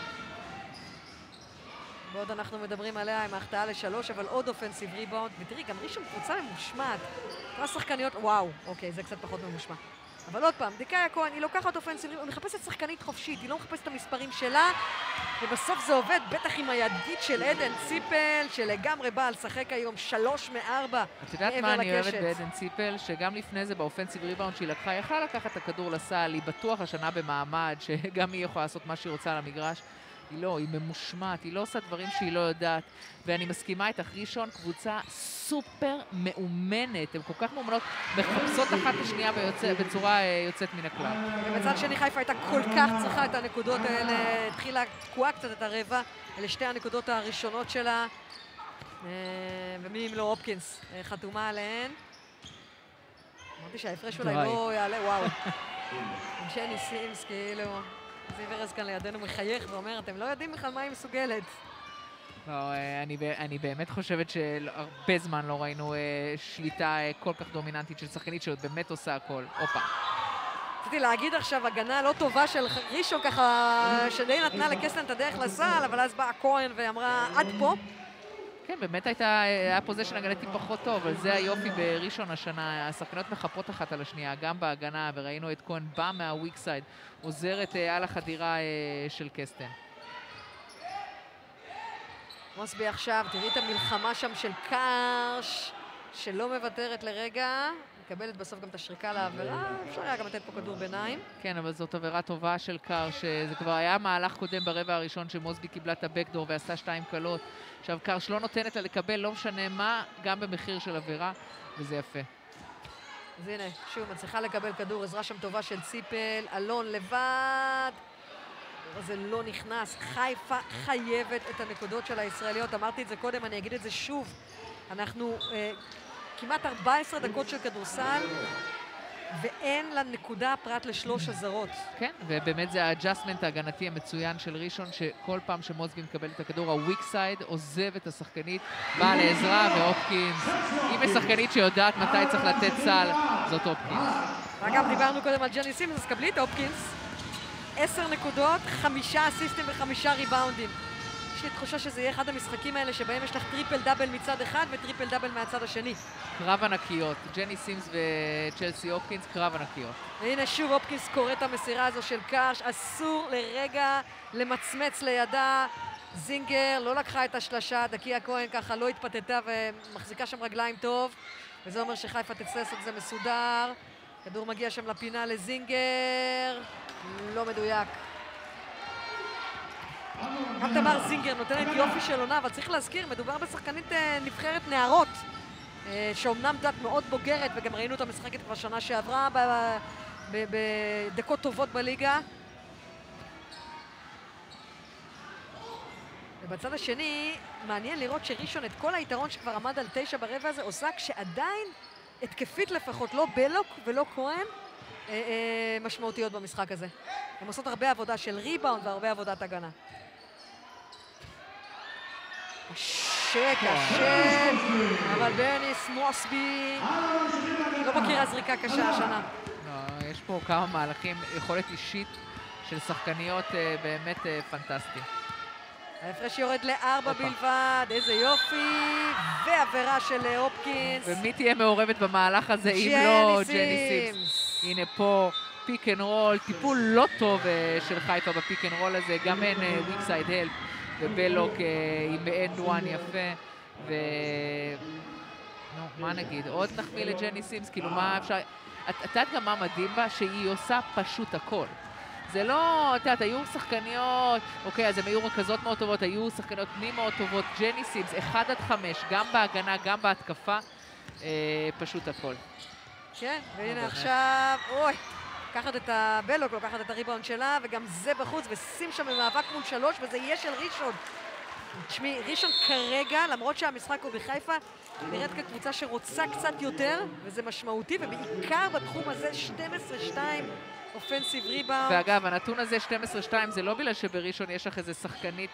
בעוד אנחנו מדברים עליה עם ההחטאה ל3, אבל עוד אופנסיב ריבאונד. ותראי, גם ראשון קבוצה ממושמעת. כל השחקניות, וואו, אוקיי, זה קצת פחות ממושמע. אבל עוד פעם, דיקאיה כהן, היא לוקחת אופנסיב, היא מחפשת שחקנית חופשית, היא לא מחפשת את המספרים שלה, ובסוף זה עובד, בטח עם הידית של עדן ציפל, שלגמרי באה לשחק היום 3 מ-4 מעבר לקשת. את יודעת מה אני אוהבת בעדן ציפל? שגם לפני זה באופנסיב ריבאונד שהיא לקחה, יכלה לקחת את הכדור לסל, היא בטוח השנה במעמד, שגם היא יכולה לעשות מה שהיא רוצה על המגרש. היא לא, היא ממושמעת, היא לא עושה דברים שהיא לא יודעת, ואני מסכימה איתך, ראשון קבוצה סופר מאומנת, הן כל כך מאומנות, מחפשות אחת לשנייה בצורה יוצאת מן הכלל. ובצד שני חיפה הייתה כל כך צריכה את הנקודות האלה, התחילה תקועה קצת את הרבע, אלה שתי הנקודות הראשונות שלה, ומי אם לא הופקינס חתומה עליהן. אמרתי שההפרש אולי לא יעלה, וואו. ג'ני סימס כאילו... זיו ארז כאן לידינו מחייך ואומר, אתם לא יודעים בכלל מה היא מסוגלת. לא, אני באמת חושבת שהרבה זמן לא ראינו שליטה כל כך דומיננטית של שחקנית שעוד באמת עושה הכל. הופה. רציתי להגיד עכשיו הגנה לא טובה של ראשון ככה, שדי נתנה לקסטן את הדרך לסל, אבל אז באה כהן ואמרה, עד פה. כן, באמת היה פוזיישן הגנתי פחות טוב, אבל זה היופי בראשון השנה. השחקנות מחפות אחת על השנייה, גם בהגנה, וראינו את כהן בא מהוויק סייד, עוזרת על החדירה של קסטן. מוסבי עכשיו, תראי את המלחמה שם של קרש, שלא מוותרת לרגע, מקבלת בסוף גם את השריקה לעבירה, אפשר היה גם לתת פה כדור ביניים. כן, אבל זאת עבירה טובה של קרש, זה כבר היה מהלך קודם ברבע הראשון שמוסבי קיבלה את הבקדור ועשה 2 קלות. עכשיו קרש לא נותנת לה לקבל, לא משנה מה, גם במחיר של עבירה, וזה יפה. אז הנה, שוב, מצליחה לקבל כדור, עזרה שם טובה של ציפל, אלון לבד. זה לא נכנס, חיפה חייבת את הנקודות של הישראליות, אמרתי את זה קודם, אני אגיד את זה שוב. אנחנו כמעט 14 דקות של כדורסל, ואין לה נקודה פרט לשלוש הזרות. כן, ובאמת זה האדג'סטמנט ההגנתי המצוין של ראשון, שכל פעם שמוסבי מקבל את הכדור, הוויק סייד עוזב את השחקנית, באה לעזרה, והופקינס. אם יש שחקנית שיודעת מתי צריך לתת סל, זאת הופקינס. אגב, דיברנו קודם על ג'ני סימס, אז קבלי את הופקינס. 10 נקודות, 5 אסיסטים ו5 ריבאונדים. יש לי תחושה שזה יהיה אחד המשחקים האלה שבהם יש לך טריפל דאבל מצד אחד וטריפל דאבל מהצד השני. קרב ענקיות. ג'ני סימס וצ'לסי הופקינס, קרב ענקיות. והנה שוב הופקינס קורא את המסירה הזו של קרש. אסור לרגע למצמץ לידה. זינגר לא לקחה את השלשה, דקיה כהן ככה לא התפתתה ומחזיקה שם רגליים טוב. וזה אומר שחיפה תצא לעשות את זה מסודר. כדור מגיע שם לפינה לזינגר. לא מדויק. גם תמר זינגר נותנת יופי של עונה, אבל צריך להזכיר, מדובר בשחקנית נבחרת נערות, שאומנם דת מאוד בוגרת, וגם ראינו אותה משחקת כבר שנה שעברה בדקות טובות בליגה. ובצד השני, מעניין לראות שראשון את כל היתרון שכבר עמד על 9 ברבע הזה, עושה כשעדיין התקפית לפחות, לא בלוק ולא כהן, משמעותיות במשחק הזה. הן עושות הרבה עבודה של ריבאונד והרבה עבודת הגנה. קשה, אבל בניס מוסבי לא מכירה זריקה קשה השנה. לא, יש פה כמה מהלכים, יכולת אישית של שחקניות באמת פנטסטי. ההפרש יורד ל4 הופה. בלבד, איזה יופי, ועבירה של הופקינס. ומי תהיה מעורבת במהלך הזה אם לא ג'ני סימס? הנה פה פיק אנד רול, טיפול לא טוב של חיפה בפיק אנד רול הזה, גם אין וויק סייד הלפ ובלוק עם אנד וואן יפה. ו... נו, מה נגיד? עוד נחמיא לג'ני סימס, כאילו מה אפשר... את יודעת גם מה מדהים בה? שהיא עושה פשוט הכל. זה לא, את יודעת, היו שחקניות, אוקיי, אז הן היו רכזות מאוד טובות, היו שחקניות פנים מאוד טובות, ג'ני סימס, 1 עד 5, גם בהגנה, גם בהתקפה, פשוט הכל. כן, והנה עכשיו, אוי, לקחת את הבלוק, לוקחת את הריבאונד שלה, וגם זה בחוץ, ושים שם במאבק מול 3, וזה יהיה של ראשון. תשמעי, ראשון כרגע, למרות שהמשחק הוא בחיפה, נראית כקבוצה שרוצה קצת יותר, וזה משמעותי, ובעיקר בתחום הזה 12-2, אופנסיב ריבאונד. ואגב, הנתון הזה 12-2 זה לא בגלל שבראשון יש לך איזה שחקנית...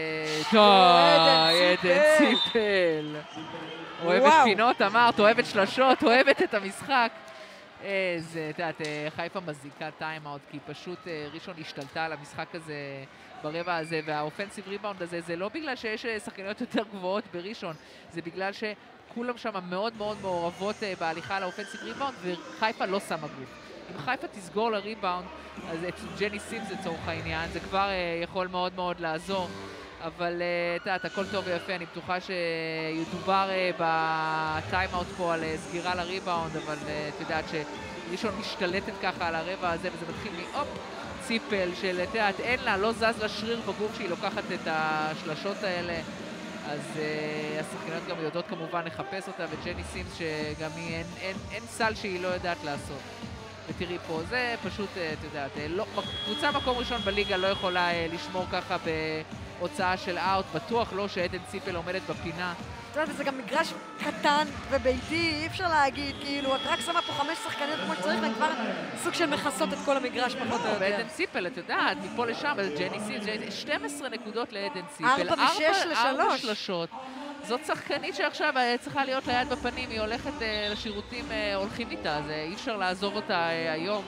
עדן ציפל. אוהבת פינות, אמרת, אוהבת שלשות, אוהבת את המשחק. זה, את יודעת, חיפה מזיקה טיים-אאוט, כי פשוט ראשון השתלטה על המשחק הזה ברבע הזה, והאופנסיב ריבאונד הזה, זה לא בגלל שיש שחקניות יותר גבוהות בראשון, זה בגלל שכולם שם מאוד מאוד מעורבות בהליכה על האופנסיב ריבאונד, וחיפה לא שמה גוף. אם חיפה תסגור לריבאונד, אז את ג'ני סימס לצורך העניין, זה כבר יכול מאוד מאוד לעזור. אבל את יודעת, הכל טוב ויפה, אני בטוחה שידובר בטיים-אאוט פה על סגירה לריבאונד, אבל את יודעת שראשון משתלטת ככה על הרבע הזה, וזה מתחיל מאופ, ציפל של, את יודעת, אין לה, לא זז לה שריר בגוף שהיא לוקחת את השלשות האלה, אז השחקניות גם יודעות כמובן לחפש אותה, וג'ני סימס שגם היא, אין סל שהיא לא יודעת לעשות. ותראי פה, זה פשוט, את יודעת, קבוצה מקום ראשון בליגה לא יכולה לשמור ככה בהוצאה של אאוט, בטוח לא שעדן ציפל עומדת בפינה. את יודעת, זה גם מגרש קטן וביתי, אי אפשר להגיד, כאילו, את רק שמה פה 5 שחקניות כמו שצריך, וכבר סוג של מכסות את כל המגרש פחות או יותר. ועדן ציפל, את יודעת, מפה לשם, ג'ני סימס, 12 נקודות לעדן ציפל, 4 ו-6 ל-3. 4 שלשות. זאת שחקנית שעכשיו צריכה להיות ליד בפנים, היא הולכת לשירותים, הולכים איתה, אז אי אפשר לעזוב אותה היום.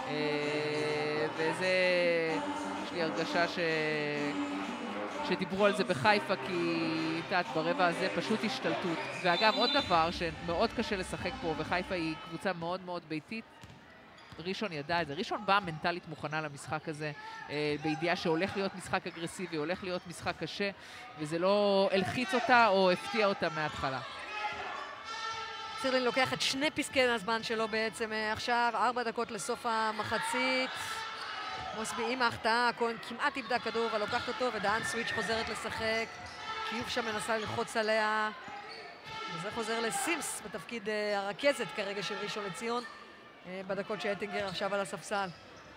וזה, יש לי הרגשה שדיברו על זה בחיפה, כי תעת, ברבע הזה פשוט השתלטות. ואגב, עוד דבר שמאוד קשה לשחק פה, וחיפה היא קבוצה מאוד מאוד ביתית, ראשון ידע את זה. ראשון באה מנטלית מוכנה למשחק הזה, בידיעה שהולך להיות משחק אגרסיבי, הולך להיות משחק קשה, וזה לא הלחיץ אותה או הפתיע אותה מההתחלה. צירלין לוקח את 2 פסקי הזמן שלו בעצם עכשיו, 4 דקות לסוף המחצית. מוסבי עם ההחטאה, כהן כמעט איבדה כדור, אבל לוקחת אותו, ודהן סוויץ' חוזרת לשחק. קיוף שם מנסה ללחוץ עליה. וזה חוזר לסימס בתפקיד הרכזת כרגע של ראשון לציון. בדקות שאטינגר עכשיו על הספסל.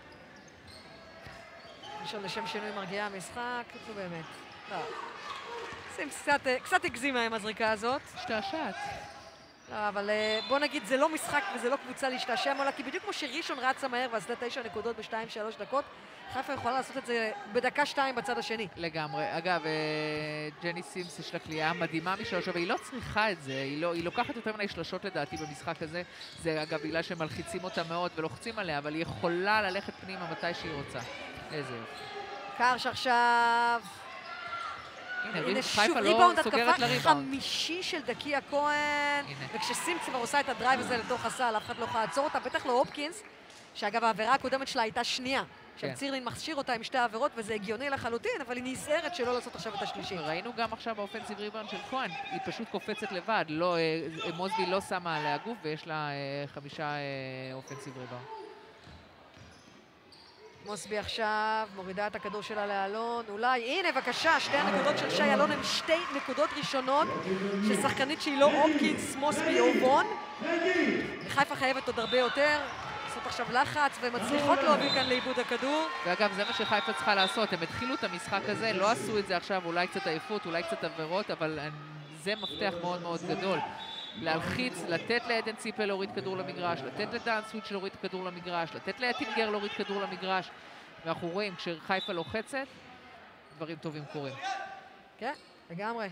ראשון לשם שינוי מרגיעה המשחק, זה באמת. לא. סימס קצת הגזימה עם הזריקה הזאת. השתעשעת. לא, אבל בוא נגיד, זה לא משחק וזה לא קבוצה להשתעשע מולה, כי בדיוק כמו שראשון רצה מהר ועשתה 9 נקודות ב-2-3 דקות, חיפה יכולה לעשות את זה בדקה 2 בצד השני. לגמרי. אגב, ג'ני סימס יש לה קליעה מדהימה משלוש, אבל היא לא צריכה את זה. היא לוקחת יותר מני שלשות לדעתי במשחק הזה. זה אגב בגלל שהם מלחיצים אותה מאוד ולוחצים עליה, אבל היא יכולה ללכת פנימה מתי שהיא רוצה. איזה יופי. קרש עכשיו. הנה, חיפה לא סוגרת לריבאונד. חמישי של דקיה כהן, וכשסימס כבר עושה את הדרייב הזה לתוך הסל, אף אחד לא יכול לעצור אותה, בטח לא הופקינס, שאגב העבירה הקודמת שלה הייתה שנייה. עכשיו צירלין מכשיר אותה עם 2 עבירות, וזה הגיוני לחלוטין, אבל היא נזהרת שלא לעשות עכשיו את השלישית. ראינו גם עכשיו באופנסיב ריבאונד של כהן, היא פשוט קופצת לבד, מוסבי לא שמה עליה גוף, ויש לה 5 אופנסיב ריבאונד. מוסבי עכשיו מורידה את הכדור שלה לאלון, אולי, הנה בבקשה, 2 הנקודות של שי אלון הן 2 נקודות ראשונות של שחקנית שהיא לא הופקינס, מוסבי או וון. חיפה חייבת עוד הרבה יותר, לעשות עכשיו לחץ, והן מצליחות להוביל כאן לאיבוד הכדור. ואגב, זה מה שחיפה צריכה לעשות, הם התחילו את המשחק הזה, לא עשו את זה עכשיו, אולי קצת עייפות, אולי קצת עבירות, אבל זה מפתח מאוד מאוד גדול. להלחיץ, לתת לעדן ציפל להוריד כדור למגרש, לתת לדהן סוויץ' להוריד כדור למגרש, לתת לאטינגר להוריד כדור למגרש. ואנחנו רואים, כשחיפה לוחצת, דברים טובים קורים. כן, לגמרי.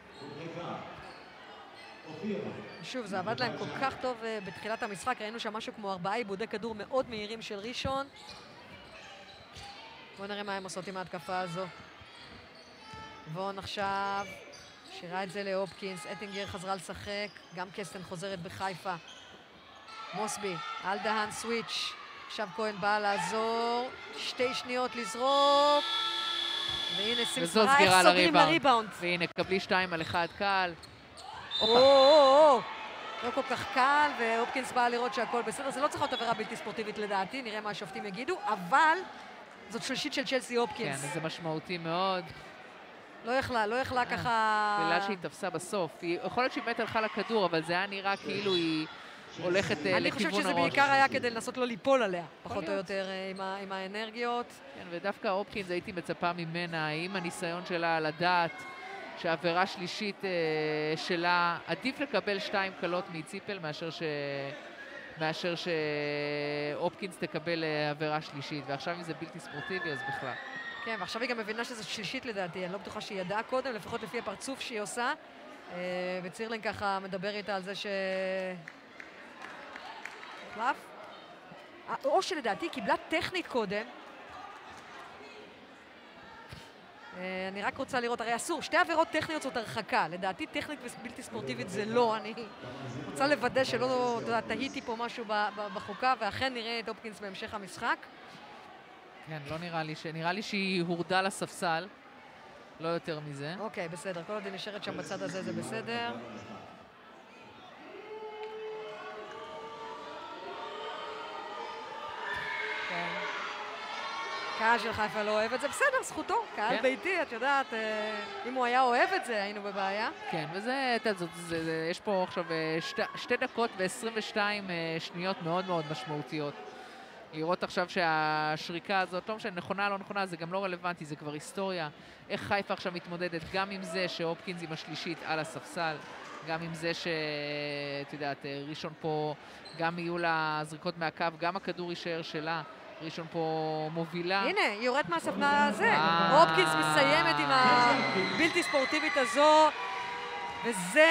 שוב, זה עבד להם כל כך טוב בתחילת המשחק, ראינו שם משהו כמו 4 עיבודי כדור מאוד מהירים של ראשון. בואו נראה מה הם עושות עם ההתקפה הזו. וון עכשיו שירה את זה להופקינס, אטינגר חזרה לשחק, גם קסטן חוזרת בחיפה. מוסבי, על דהן סוויץ', עכשיו כהן בא לעזור, 2 שניות לזרוק, והנה שמחה, איך סוגרים לריבאונד. והנה, קבלי 2 על 1 קל. לא כל כך קל, והופקינס בא לראות שהכל בסדר. זה לא צריך להיות עבירה בלתי ספורטיבית לדעתי, נראה מה השופטים יגידו, אבל זאת שלישית של צ'לסי הופקינס. כן, זה משמעותי מאוד. לא יכלה ככה... בגלל שהיא תפסה בסוף. יכול להיות שהיא באמת הלכה לכדור, אבל זה היה נראה כאילו היא הולכת לכיוון הראש. אני חושבת שזה בעיקר היה כדי לנסות לא ליפול עליה, פחות או יותר עם האנרגיות. כן, ודווקא הופקינס הייתי מצפה ממנה, עם הניסיון שלה לדעת שהעבירה שלישית שלה, עדיף לקבל 2 קלות מציפל מאשר שהופקינס תקבל עבירה שלישית, ועכשיו אם זה בלתי ספורטיבי אז בכלל. כן, ועכשיו היא גם מבינה שזו שלישית לדעתי, אני לא בטוחה שהיא ידעה קודם, לפחות לפי הפרצוף שהיא עושה, וצירלין ככה מדבר איתה על זה החלף. או שלדעתי היא קיבלה טכנית קודם. אני רק רוצה לראות, הרי אסור, 2 עבירות טכניות זאת הרחקה, לדעתי טכנית ובלתי ספורטיבית זה לא, אני רוצה לוודא שלא תהיתי פה משהו בחוקה, ואכן נראה את הופקינס בהמשך המשחק. כן, לא נראה לי שהיא הורדה לספסל, לא יותר מזה. אוקיי, בסדר, כל עוד היא נשארת שם בצד הזה זה בסדר. כן. קהל של חיפה לא אוהב את זה, בסדר, זכותו, קהל ביתי, את יודעת, אם הוא היה אוהב את זה, היינו בבעיה. כן, וזה, יש פה עכשיו 2 דקות ו-22 שניות מאוד מאוד משמעותיות. לראות עכשיו שהשריקה הזאת, לא משנה, נכונה לא נכונה, זה גם לא רלוונטי, זה כבר היסטוריה. איך חיפה עכשיו מתמודדת, גם עם זה שהופקינס עם השלישית על הספסל, גם עם זה שאת יודעת, ראשון פה, גם יהיו לה זריקות מהקו, גם הכדור יישאר שלה. ראשון פה מובילה. הנה, היא יורדת מהסף מהזה. הופקינס מסיימת עם הבלתי ספורטיבית הזו, וזה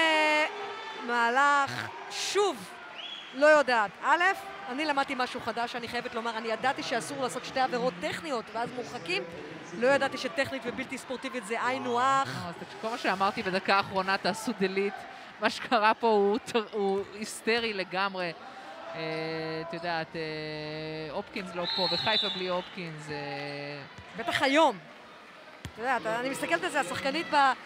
מהלך, שוב, לא יודעת. א', אני למדתי משהו חדש, אני חייבת לומר, אני ידעתי שאסור לעשות 2 עבירות טכניות, ואז מורחקים. לא ידעתי שטכנית ובלתי ספורטיבית זה היינו הך. כל מה שאמרתי בדקה האחרונה, תעשו דלית. מה שקרה פה הוא היסטרי לגמרי. את יודעת, הופקינס לא פה, וחיפה בלי הופקינס. בטח היום. את יודעת, אני מסתכלת על זה, השחקנית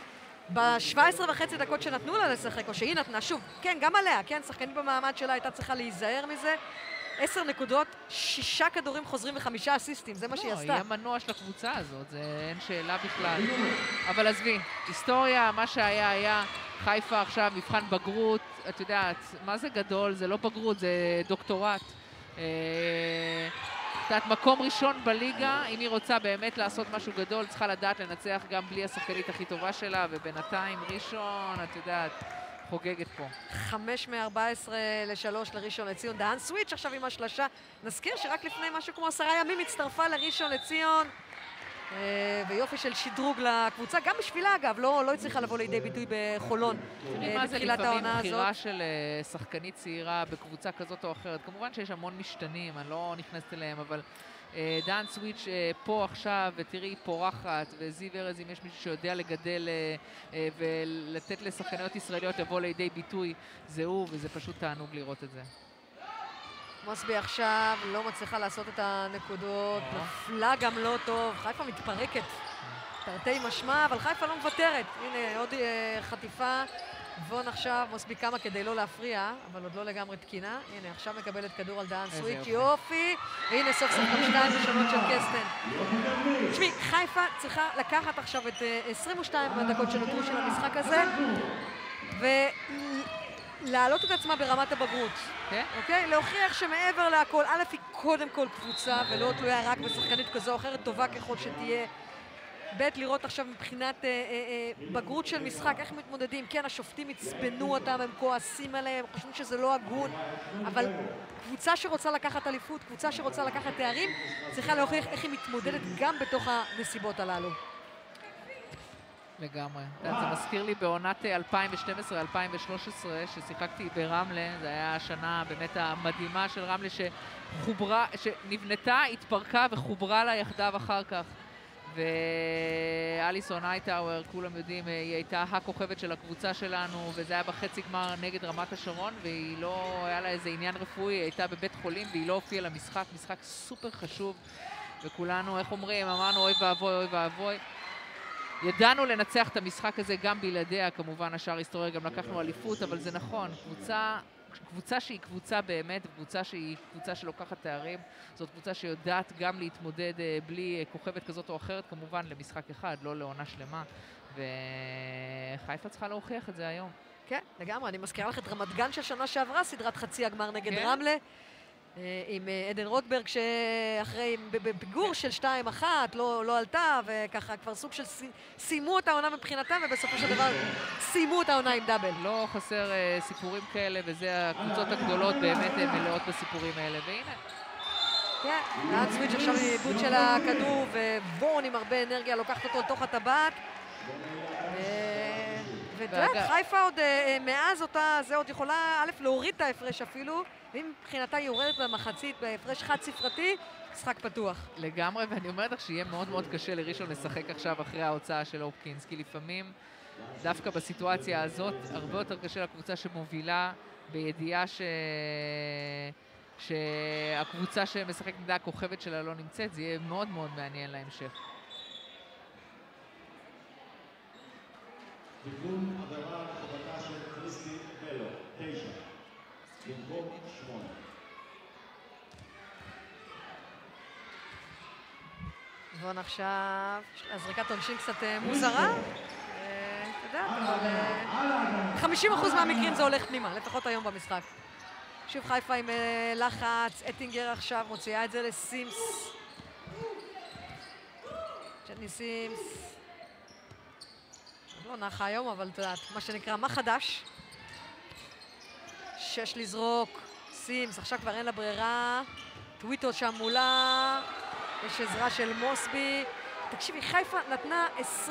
ב-17.5 דקות שנתנו לה לשחק, או שהיא נתנה, שוב, כן, גם עליה, כן, שחקנית במעמד שלה הייתה צריכה להיזהר מזה. 10 נקודות, 6 כדורים חוזרים ו5 אסיסטים, זה מה שהיא עשתה. היא המנוע של הקבוצה הזאת, זה אין שאלה בכלל. אבל עזבי, היסטוריה, מה שהיה היה, חיפה עכשיו, מבחן בגרות, את יודעת, מה זה גדול? זה לא בגרות, זה דוקטורט. את יודעת, מקום ראשון בליגה, אם היא רוצה באמת לעשות משהו גדול, צריכה לדעת לנצח גם בלי השחקנית הכי טובה שלה, ובינתיים ראשון, את יודעת, חוגגת פה. 5-14 ל-3 לראשון לציון. דהן סוויץ' עכשיו עם השלשה. נזכיר שרק לפני משהו כמו 10 ימים הצטרפה לראשון לציון. ויופי של שדרוג לקבוצה, גם בשבילה אגב, לא הצליחה לבוא לידי ביטוי בחולון בתחילת העונה הזאת. בחירה של שחקנית צעירה בקבוצה כזאת או אחרת, כמובן שיש המון משתנים, אני לא נכנסת אליהם, אבל דהן סוויץ' פה עכשיו, ותראי, היא פורחת, וזיו ארז, אם יש מישהו שיודע לגדל ולתת לשחקניות ישראליות לבוא לידי ביטוי, זה הוא, וזה פשוט תענוג לראות את זה. מוסבי עכשיו לא מצליחה לעשות את הנקודות, נפלה גם לא טוב, חיפה מתפרקת, תרתי משמע, אבל חיפה לא מוותרת. הנה עוד חטיפה, וון עכשיו, מוסבי כמה כדי לא להפריע, אבל עוד לא לגמרי תקינה. הנה עכשיו מקבלת כדור על דהן סוויץ', יופי, והנה סוף סוף גם 2 ראשונות של קסטן. תשמעי, חיפה צריכה לקחת עכשיו את 22 הדקות שנותרו של המשחק הזה, להעלות את עצמה ברמת הבגרות, אוקיי? להוכיח שמעבר להכל, א' היא קודם כל קבוצה ולא תלויה רק בשחקנית כזו או אחרת, טובה ככל שתהיה. ב' לראות עכשיו מבחינת בגרות של משחק, איך מתמודדים. כן, השופטים הצבנו אותם, הם כועסים עליהם, חושבים שזה לא הגון, אבל קבוצה שרוצה לקחת אליפות, קבוצה שרוצה לקחת תארים, צריכה להוכיח איך היא מתמודדת גם בתוך הנסיבות הללו. לגמרי. זה מזכיר לי בעונת 2012-2013 ששיחקתי ברמלה, זה היה השנה באמת המדהימה של רמלה שנבנתה, התפרקה וחוברה לה יחדיו אחר כך. וא' אליסון הייטאוור, כולם יודעים, היא הייתה הכוכבת של הקבוצה שלנו, וזה היה בחצי גמר נגד רמת השרון, והיא לא, היה לה איזה עניין רפואי, היא הייתה בבית חולים, והיא לא הופיעה למשחק, משחק סופר חשוב, וכולנו, איך אומרים, אמרנו אוי ואבוי, אוי ואבוי. ידענו לנצח את המשחק הזה גם בלעדיה, כמובן השאר היסטוריה, גם לקחנו אליפות, אבל זה נכון, קבוצה שהיא קבוצה באמת, קבוצה שהיא קבוצה שלוקחת תארים, זאת קבוצה שיודעת גם להתמודד בלי כוכבת כזאת או אחרת, כמובן למשחק אחד, לא לעונה שלמה, וחיפה צריכה להוכיח את זה היום. כן, לגמרי, אני מזכירה לך את רמת גן של שנה שעברה, סדרת חצי הגמר נגד רמלה, עם עדן רוטברג שאחרי בפיגור של 2-1 לא עלתה, וככה כבר סוג של סיימו את העונה מבחינתם, ובסופו של דבר סיימו את העונה עם דאבל. לא חסר סיפורים כאלה, וזה הקבוצות הגדולות באמת מלאות בסיפורים האלה, והנה. כן, לאן סוויץ' עכשיו עיבוד של הכדור, ובון עם הרבה אנרגיה לוקחת אותו לתוך הטבעת. ותראה, חיפה עוד מאז אותה, זה עוד יכולה א' להוריד את ההפרש אפילו, ואם מבחינתה היא יורדת במחצית בהפרש חד ספרתי, משחק פתוח. לגמרי, ואני אומרת לך שיהיה מאוד מאוד קשה לראשון לשחק עכשיו אחרי ההוצאה של הופקינס, כי לפעמים, דווקא בסיטואציה הזאת, הרבה יותר קשה לקבוצה שמובילה בידיעה שהקבוצה שמשחקת נגדה הכוכבת שלה לא נמצאת, זה יהיה מאוד מאוד מעניין להמשך. תיקון עבירה לחובתה של קריסטי בלו, 9, במקום 8. בואו עכשיו, הזריקת עונשין קצת מוזרה. אתה יודע, אבל 50% מהמקרים זה הולך פנימה, לפחות היום במשחק. שוב חיפה עם לחץ, אטינגר עכשיו מוציאה את זה לסימס. צ'טני סימס. לא נחה היום, אבל אתה יודעת, מה שנקרא, מה חדש? 6 לזרוק, סימס, עכשיו כבר אין לה ברירה. טוויטו שם מולה, יש עזרה של מוסבי. תקשיבי, חיפה נתנה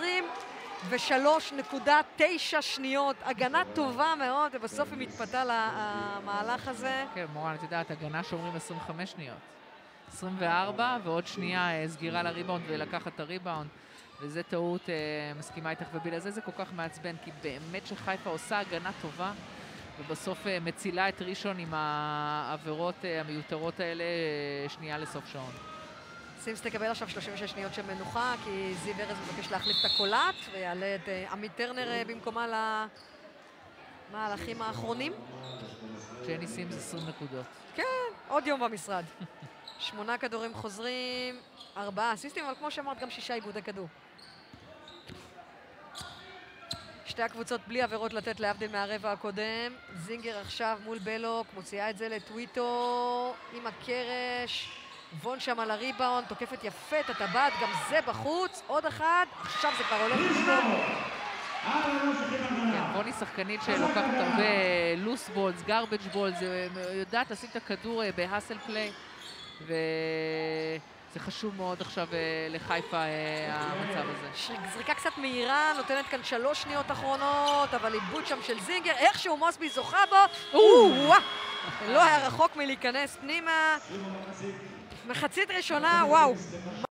23.9 שניות, הגנה טובה מאוד, ובסוף היא מתפתה למהלך הזה. כן, מורן, את יודעת, הגנה שאומרים 25 שניות. 24 ועוד שנייה סגירה לריבאונד ולקחת את הריבאונד. וזה טעות, מסכימה איתך, ובגלל זה כל כך מעצבן, כי באמת שחיפה עושה הגנה טובה, ובסוף מצילה את ראשון עם העבירות המיותרות האלה שנייה לסוף שעון. סימס תקבל עכשיו 36 שניות של מנוחה, כי זיו ארז מבקש להחליף את הקולט, ויעלה את עמית טרנר במקומה למהלכים האחרונים. ג'ני סימס 20 נקודות. כן, עוד יום במשרד. 8 כדורים חוזרים, 4 אסיסטים, אבל כמו שאמרת, גם 6 עיבודי כדור. שתי הקבוצות בלי עבירות לתת להבדיל מהרבע הקודם. זינגר עכשיו מול בלוק, מוציאה את זה לטוויטו עם הקרש. וון שם על הריבאונד, תוקפת יפה את הטבעת, גם זה בחוץ. עוד אחד, עכשיו זה כבר הולך לשתות. וון היא שחקנית שלוקחת הרבה לוס בולס, גרבג' בולס, יודעת לשים את הכדור בהאסל פליי. וזה חשוב מאוד עכשיו לחיפה המצב הזה. זריקה קצת מהירה, נותנת כאן 3 שניות אחרונות, אבל איבוד שם של זינגר, איכשהו מוסבי זוכה בו, לא היה רחוק מלהיכנס פנימה. מחצית ראשונה, וואו.